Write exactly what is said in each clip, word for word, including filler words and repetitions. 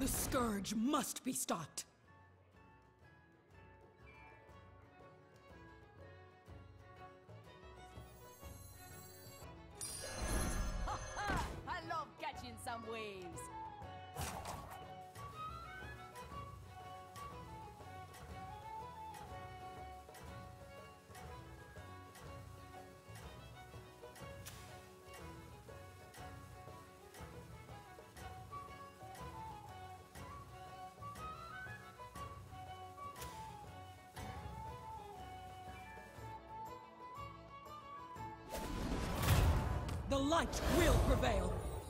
The scourge must be stopped. I love catching some waves. The light will prevail.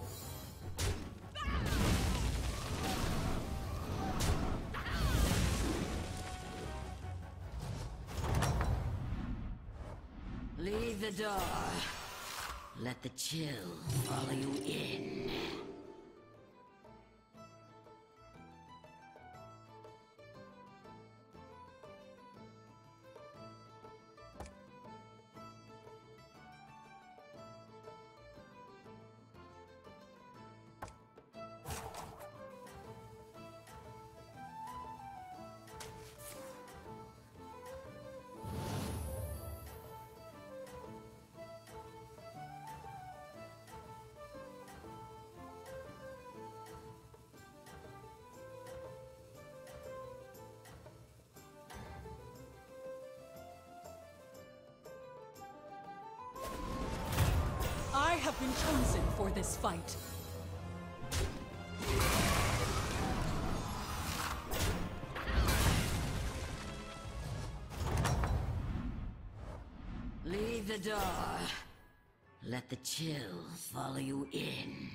Leave the door. Let the chill follow you in. I have been chosen for this fight. Leave the door. Let the chill follow you in.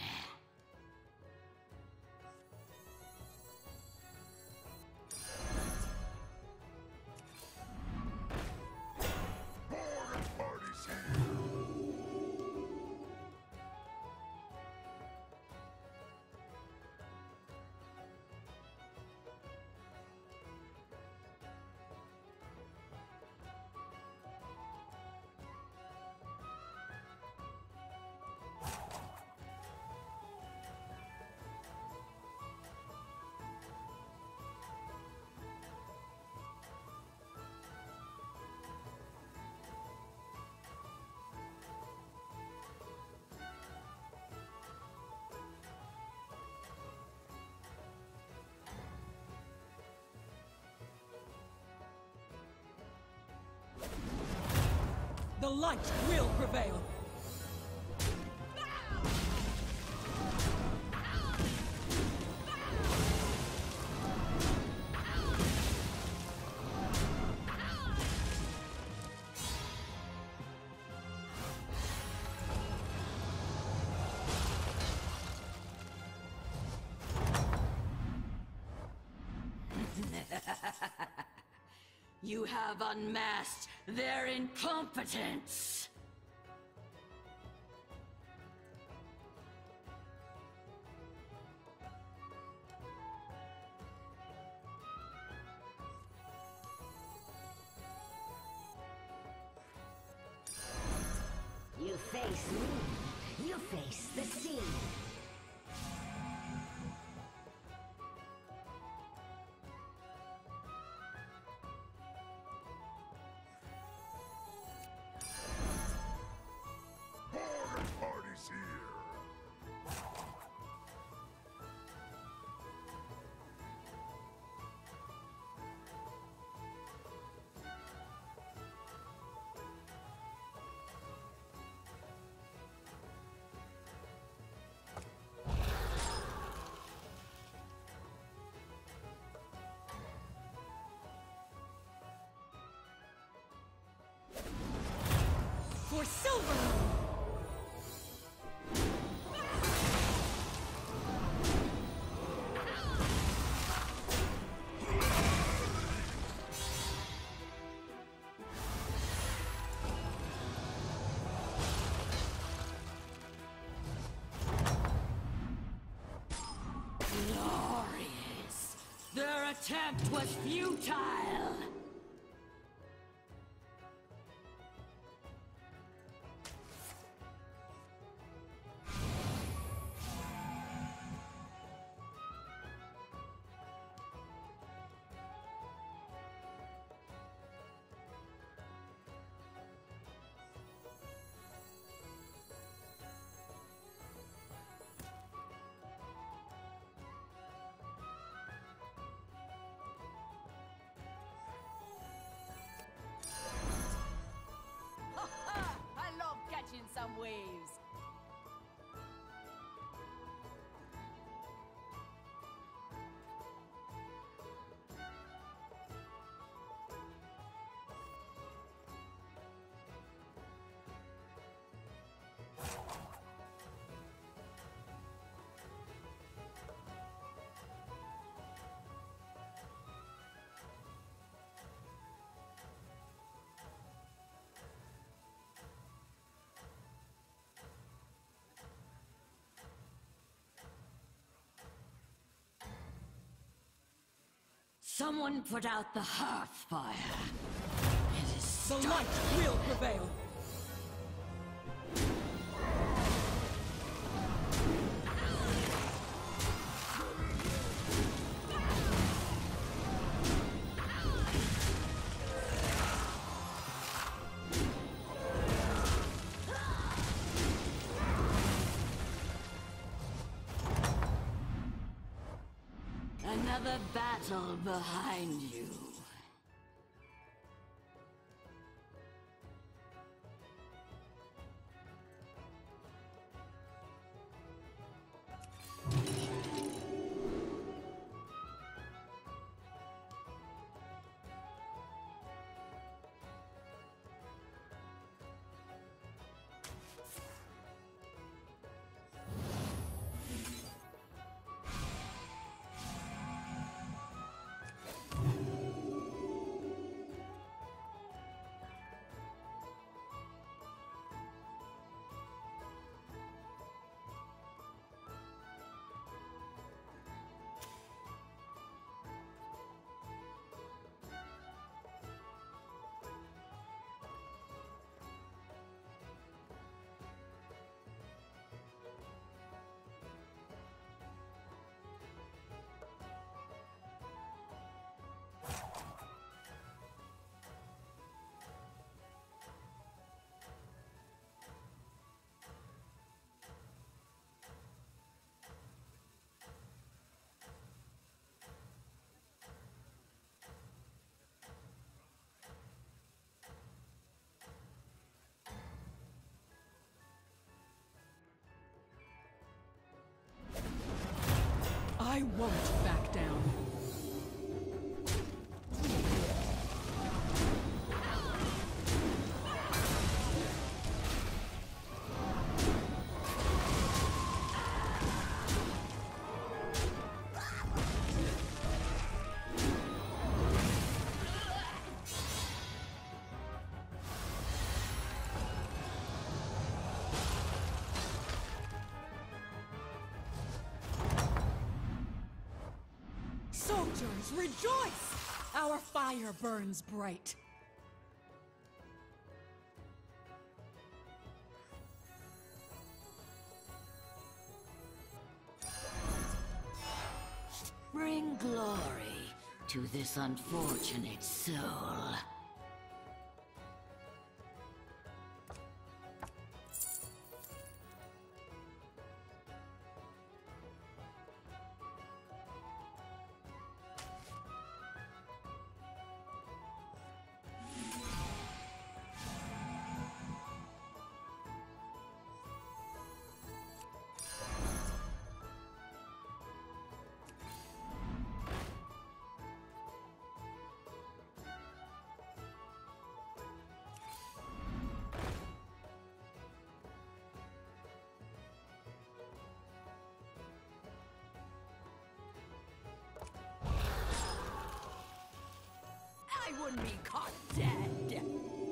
The light will prevail. You have unmasked their incompetence! You face me, you face the sea. For silver! Glorious! Their attempt was futile! Someone put out the hearth fire. It is The starting. light will prevail. Another battle behind you. I won't back down. Soldiers, rejoice! Our fire burns bright. Bring glory to this unfortunate soul. I wouldn't be caught dead.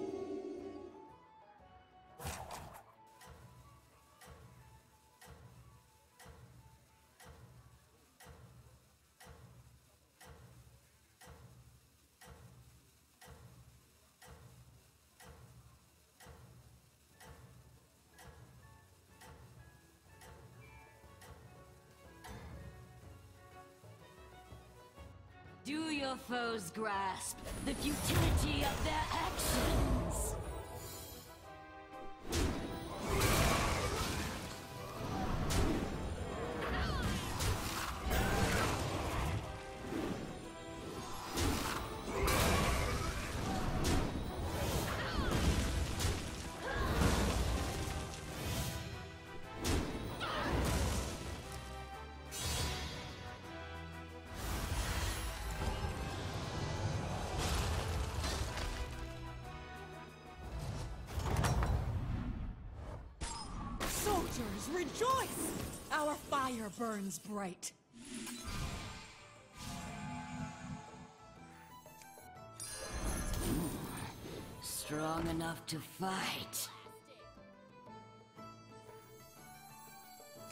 Do your foes grasp the futility of their actions? Soldiers, rejoice! Our fire burns bright. Strong enough to fight.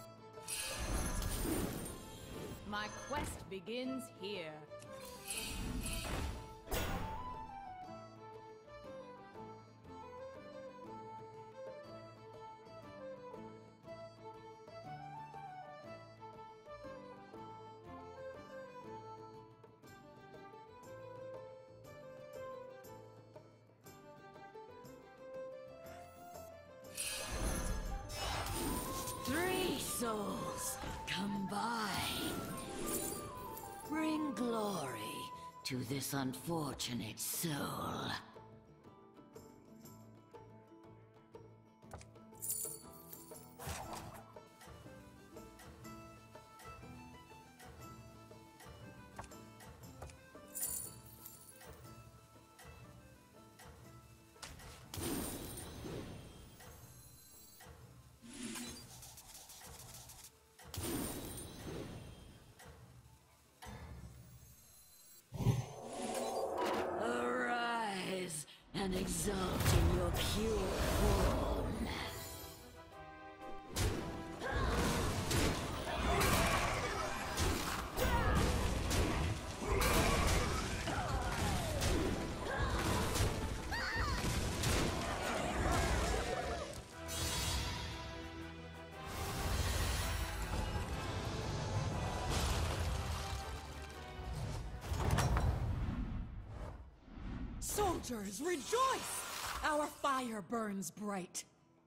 My quest begins here. souls combine. Bring glory to this unfortunate soul. And exult in your pure form. Soldiers, rejoice! Our fire burns bright.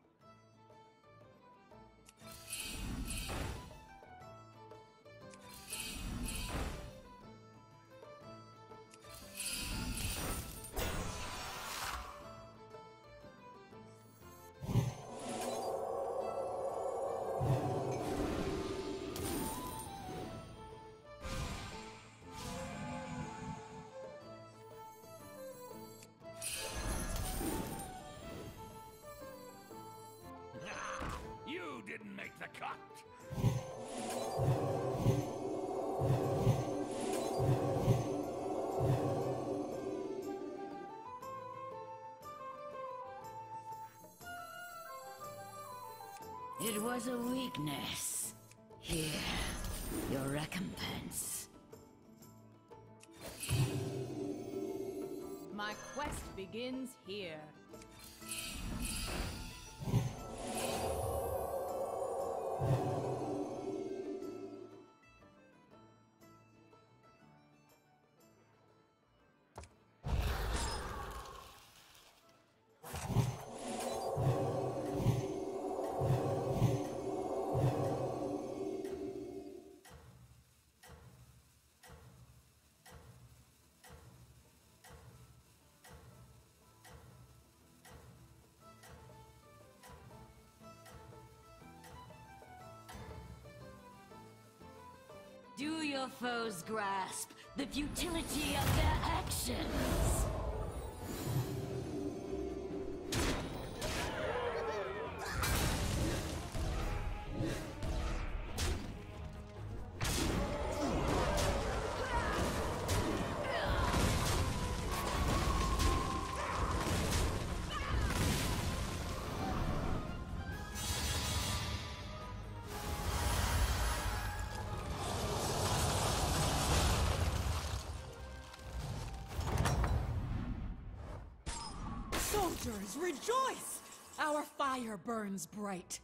Didn't make the cut. It was a weakness. Here, your recompense. My quest begins here. Do your foes grasp the futility of their actions? Soldiers, rejoice! Our fire burns bright.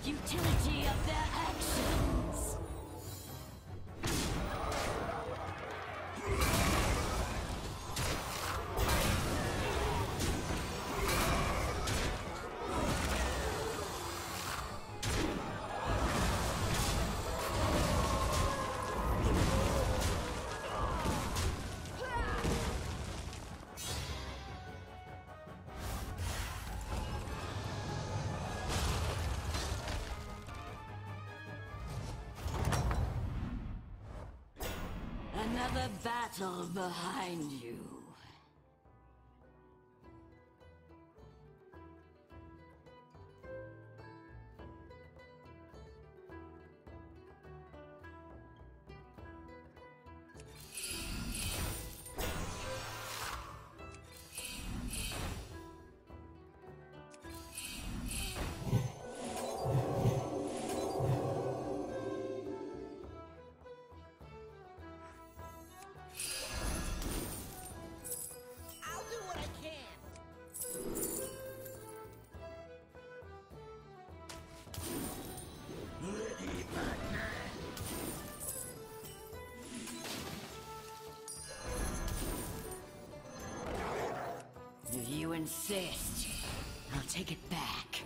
futility of their actions. Another battle behind you. If you insist, I'll take it back.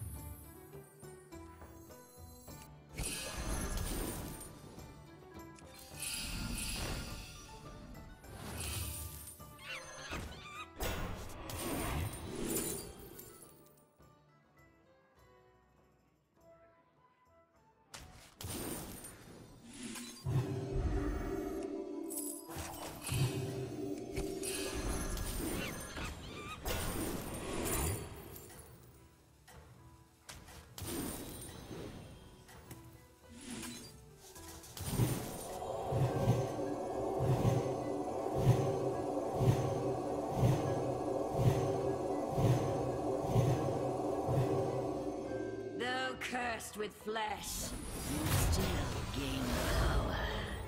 Cursed with flesh, you still gain power.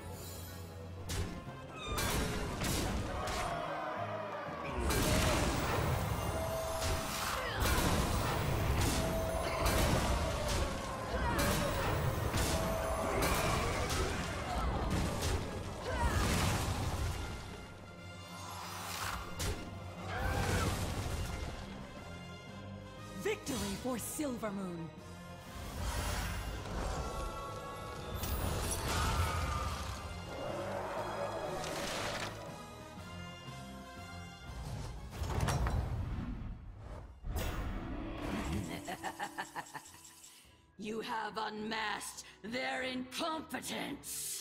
Victory for Silvermoon! You have unmasked their incompetence!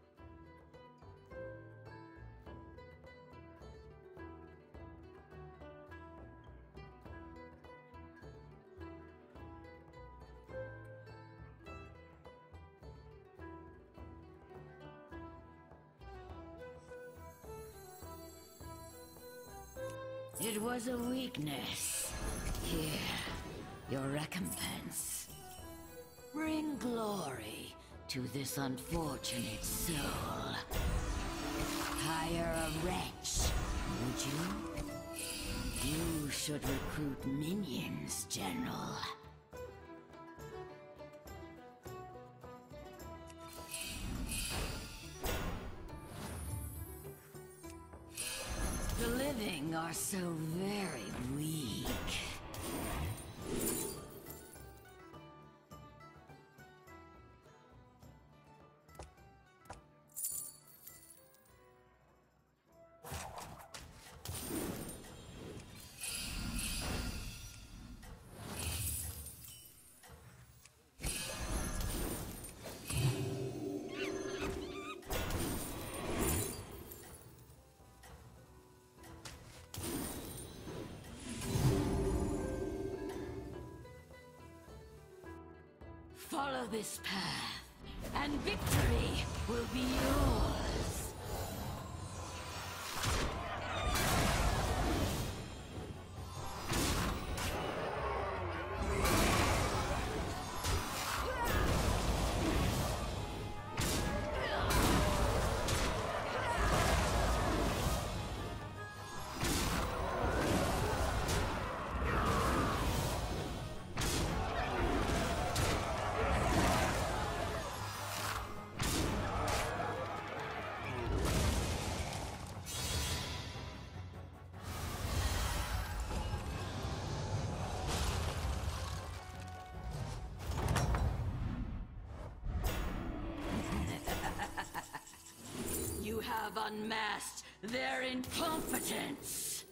It was a weakness. Here, your recompense. Bring glory to this unfortunate soul. Hire a wretch, would you? You should recruit minions, General. The living are so very weak. Follow this path, and victory will be yours. unmasked their incompetence.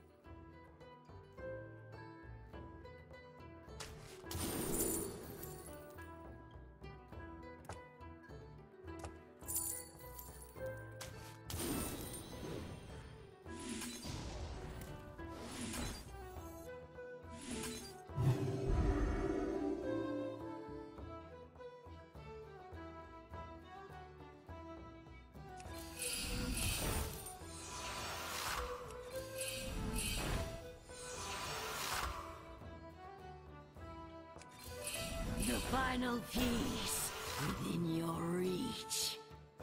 The final piece within your reach.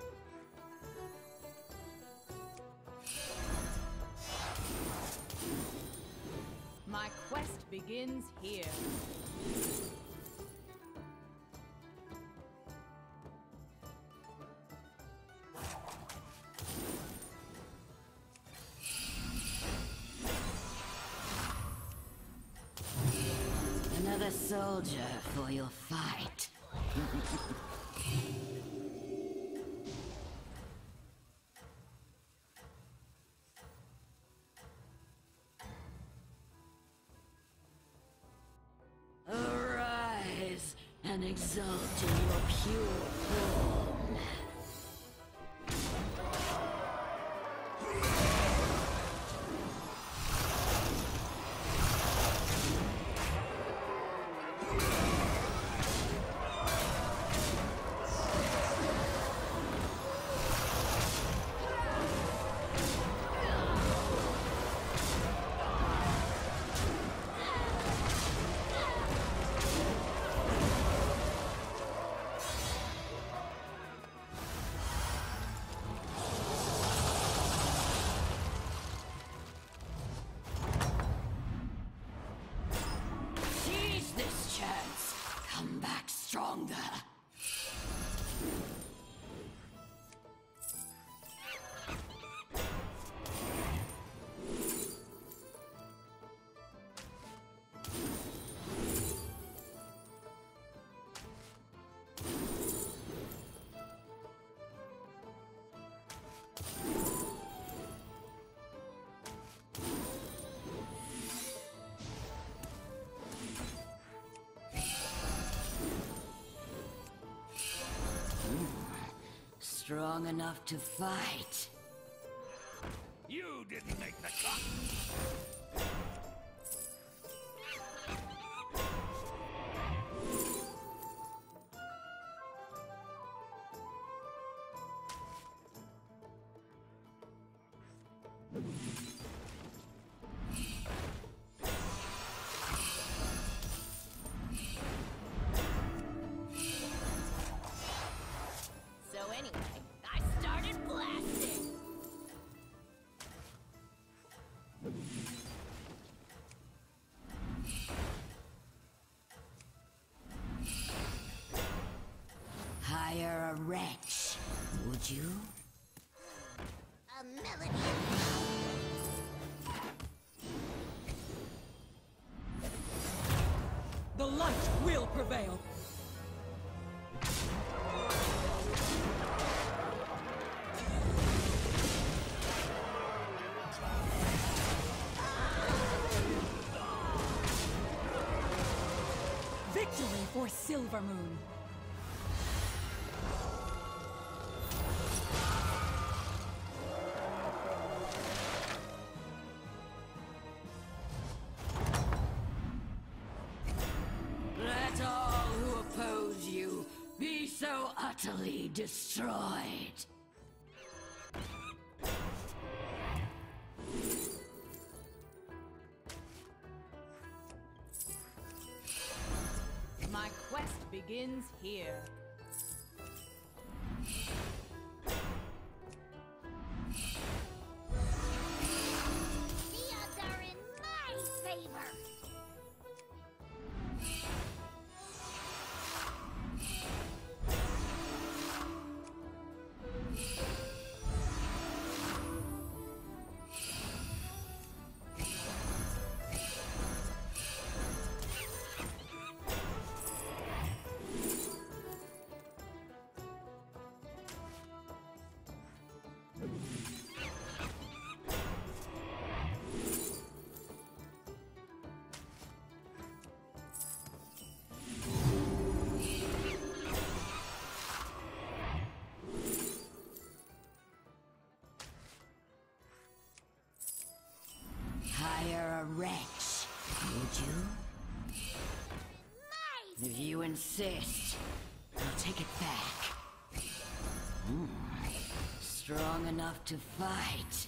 My quest begins here. Another soldier for your fight. Arise and exult in your pure form. Stronger. Strong enough to fight. You didn't make the cut. Hire a wretch, would you? A melody. The light will prevail. Victory for Silvermoon. Let all who oppose you be so utterly destroyed. My quest begins here. The odds are in my favor. Hire a wretch, would you? If you insist, I'll take it back. Hmm. Strong enough to fight.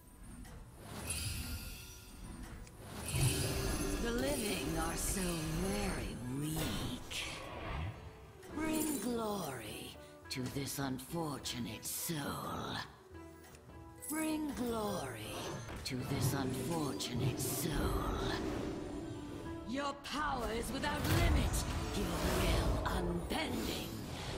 The living are so very weak. Bring glory to this unfortunate soul. Bring glory to this unfortunate soul. Your power is without limit, your will unbending.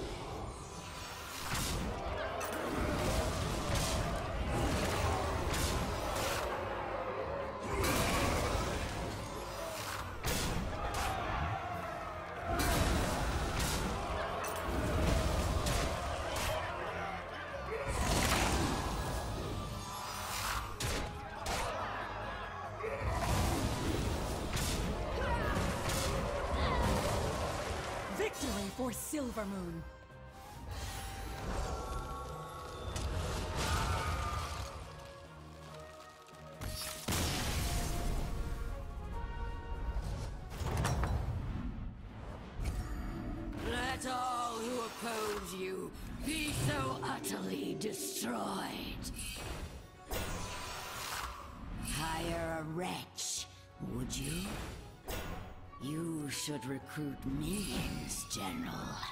Victory for Silvermoon! Let all who oppose you be so utterly destroyed. Hire a wretch, would you? You should recruit minions, General.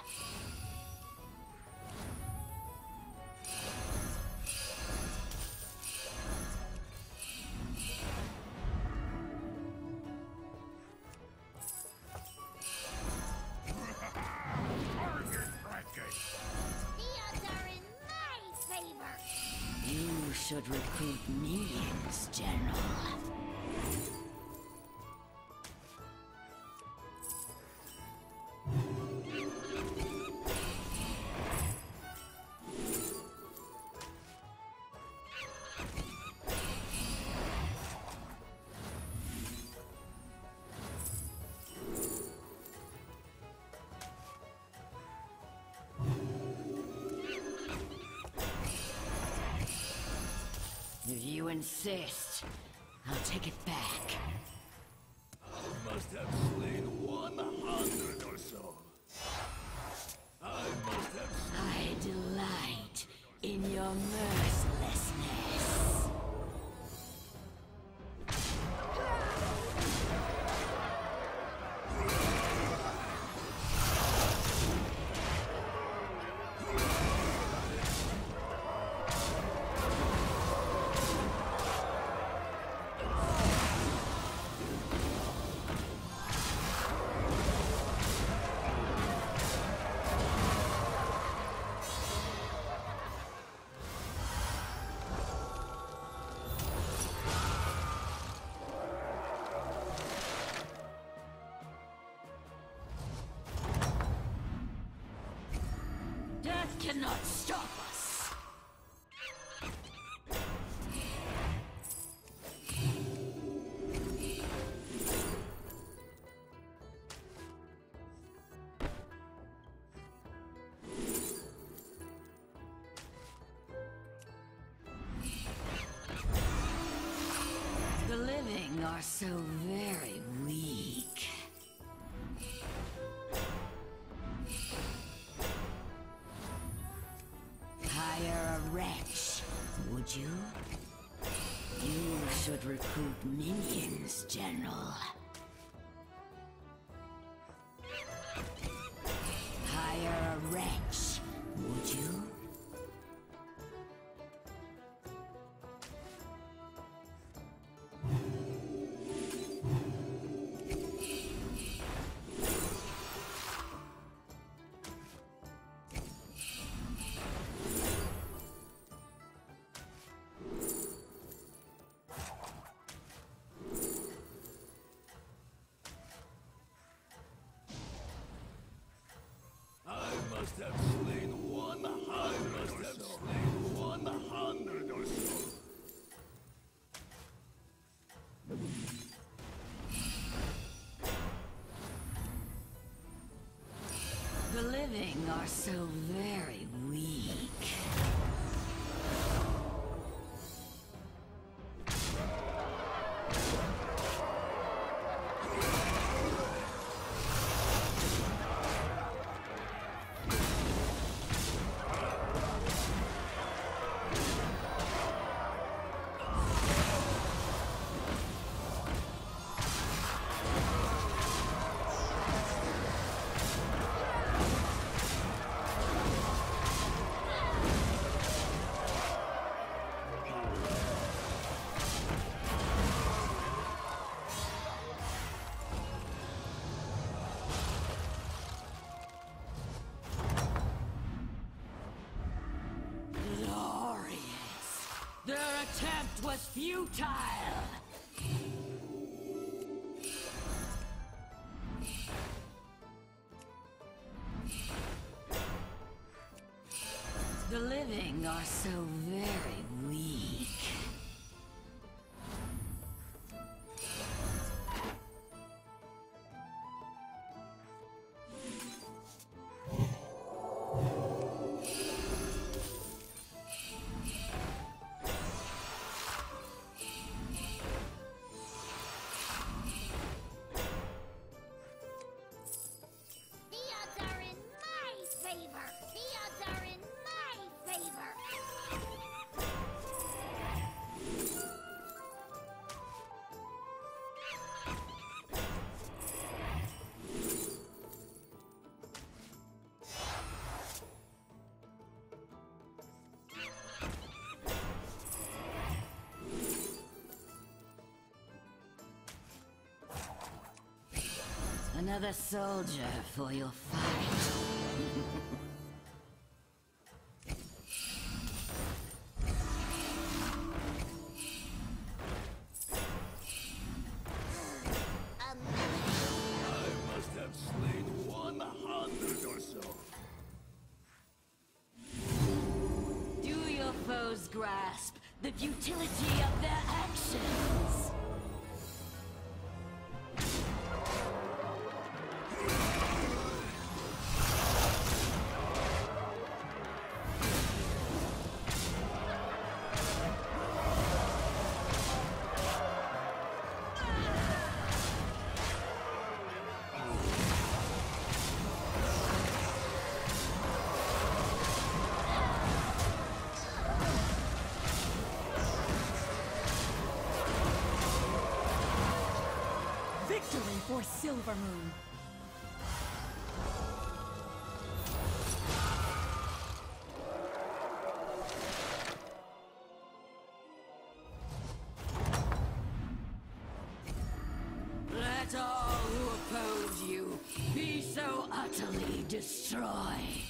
Target practice. The odds are in my favor. You should recruit minions, General. If you insist, I'll take it back. I must have slain one hundred or so. I must have. I delight in your mercilessness. Death cannot stop us. The living are so very weak. Hire a wretch, would you? You should recruit minions, General. Hire a wretch, would you? I must have slain one hundred or so. Slain one hundred or so. The living are so very weak. was futile! The living are so very weak. The odds are in my favor. The odds are in my favor. Another soldier for your fight. Um, I must have slain one hundred or so. Do your foes grasp the futility of their actions? Victory for Silvermoon! Let all who oppose you be so utterly destroyed.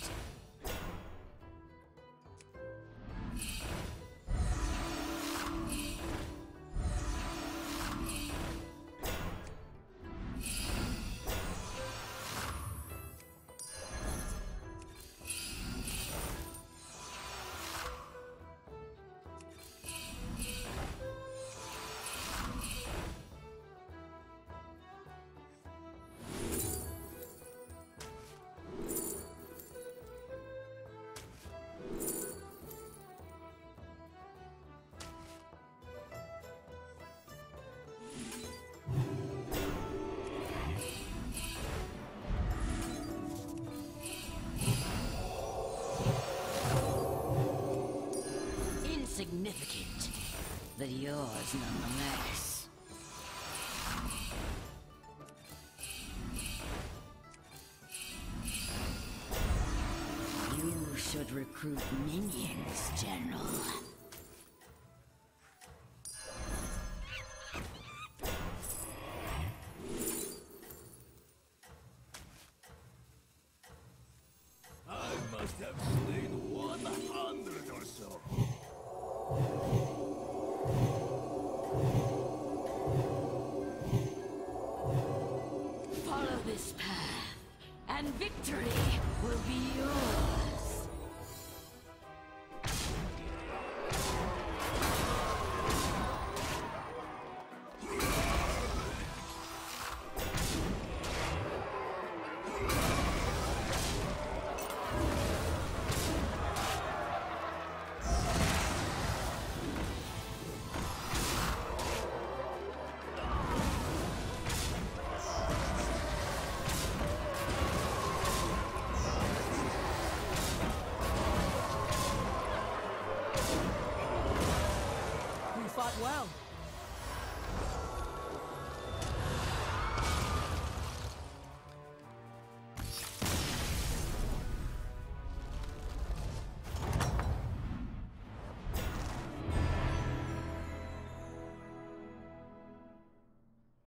Insignificant, but yours nonetheless. You should recruit minions, General. I must have slain one hundred or so. Follow this path, and victory will be yours.